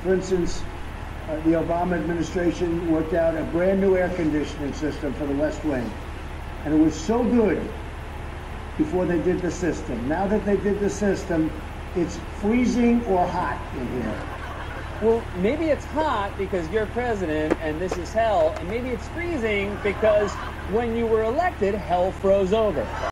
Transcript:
For instance, the Obama administration worked out a brand new air conditioning system for the West Wing. And it was so good before they did the system. Now that they did the system, it's freezing or hot in here. Well, maybe it's hot because you're president and this is hell, and maybe it's freezing because when you were elected, hell froze over.